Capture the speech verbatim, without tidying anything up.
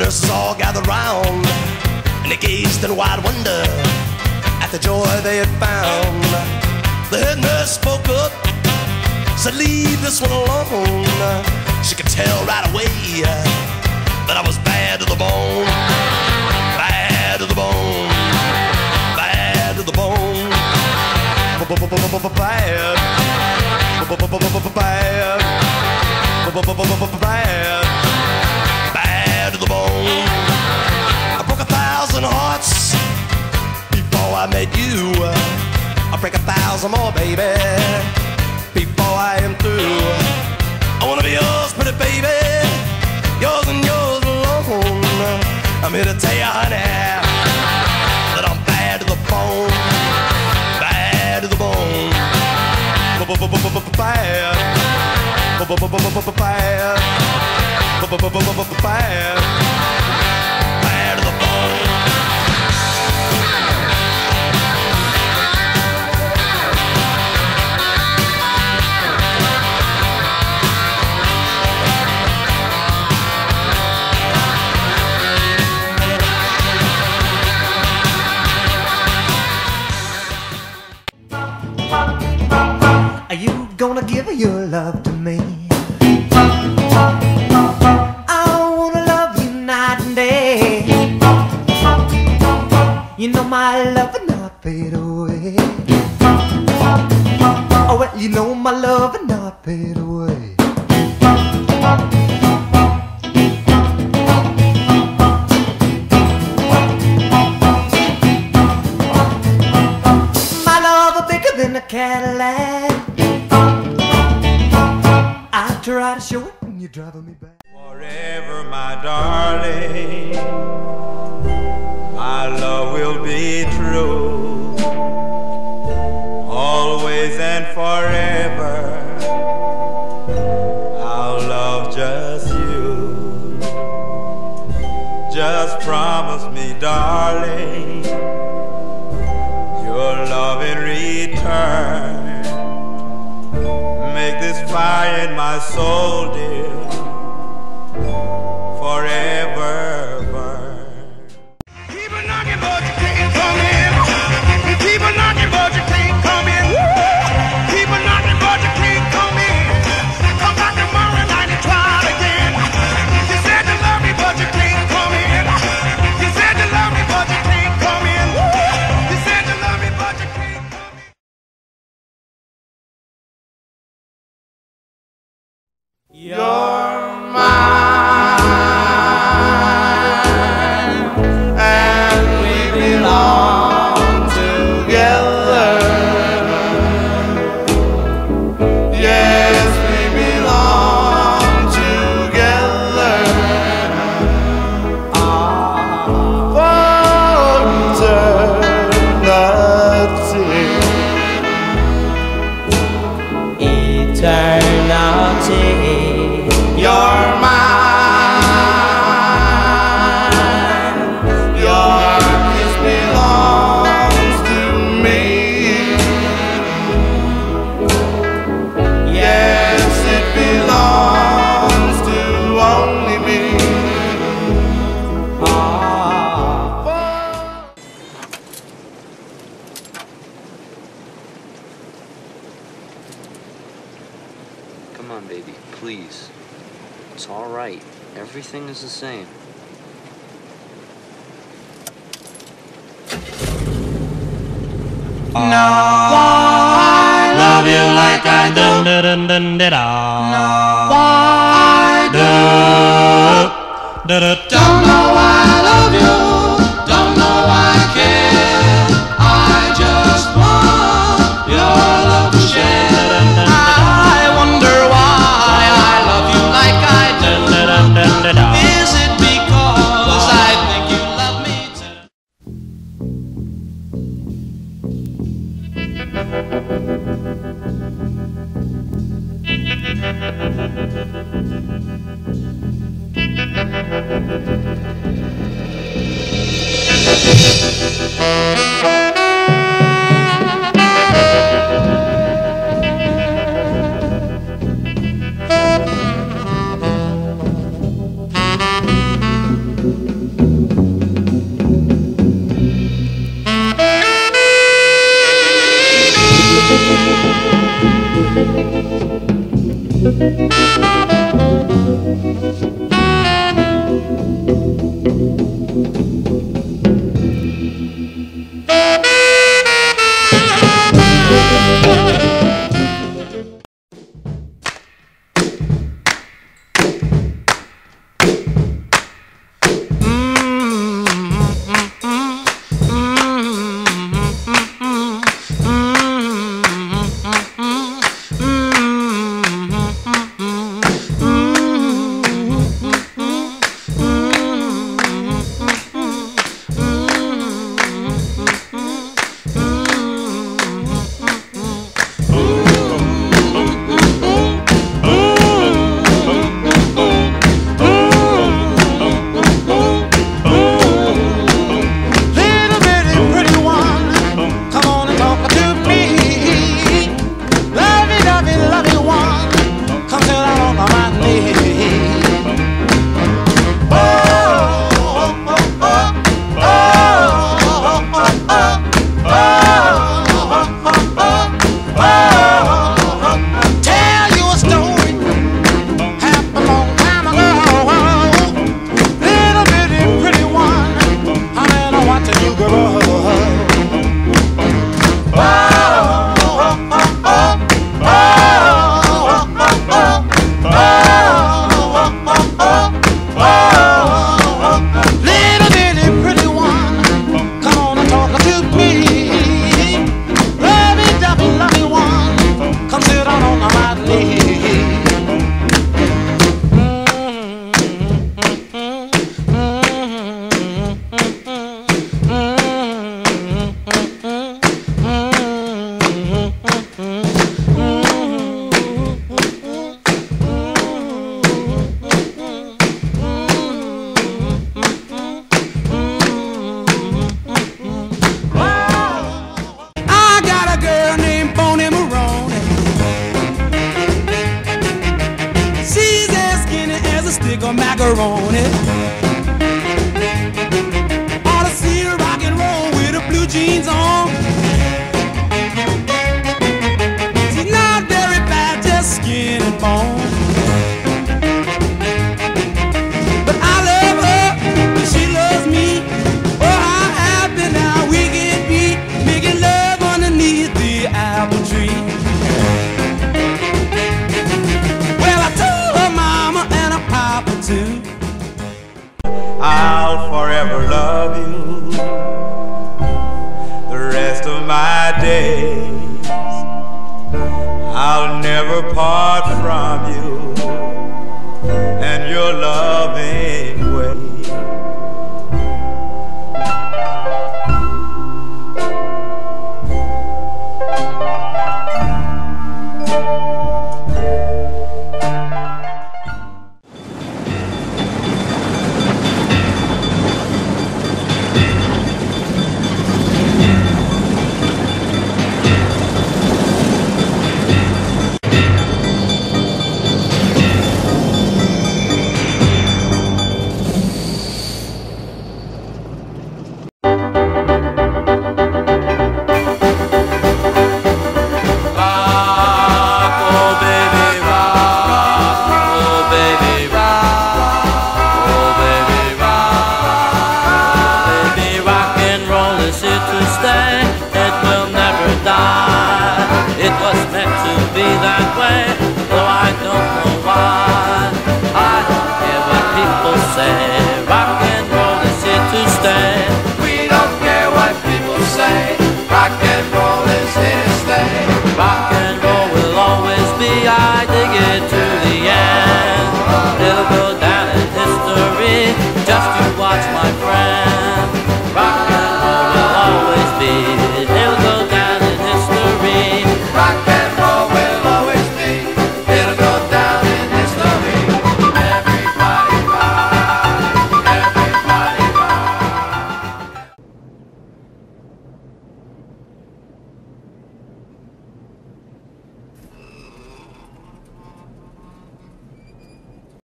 nurses all gathered round, and they gazed in wide wonder at the joy they had found. The head nurse spoke up, said, leave this one alone. She could tell right away that I was bad to the bone. Bad to the bone. Bad to the bone. Bad. Bad. Bad. Bad to the bone. I broke a thousand hearts before I met you. I'll break a thousand more, baby, before I am through. I wanna be yours, pretty baby, yours and yours alone. I'm here to tell you, honey, that I'm bad to the bone. Bad to the bone. Bad. Bad. Bad. Bad to the bone. Are you gonna give your love to me? I wanna love you night and day. You know my love will not fade away. Oh, well, you know my love will not fade away. My love is bigger than a Cadillac. I try to show it when you're driving me back. Forever, my darling, my love will be true. Always and forever, I'll love just you. Just promise me, darling, your love in return. Make this fire in my soul, dear, forever burn. Keep a knocking, but you can't come in. Keep a knocking, but you can't come in. Keep a knocking, but you can't come in. Come back tomorrow night and try it again. You said you love me, but you can't come in. You said you love me, but you can't come in. You said you love me, but you can't come in. You're mine, and we belong together. Yes, we belong together. For eternity. Eternity. You're mine. Your kiss belongs to me. Yes, it belongs to only me. Come on, baby, please. It's all right. Everything is the same. No, I love you like I do. No, I do. Don't know why I love you. Don't know why I care. I just want your love to share. I wonder why I love you like I do. Is it because I think you love me too? stick of macaroni. Ought to see her rock and roll with her blue jeans on. She's not very bad, just skin and bone. But I love her, and she loves me. Oh, how happy now we can be, making love underneath the apple tree. I'll forever love you the rest of my days. I'll never part from you and your loving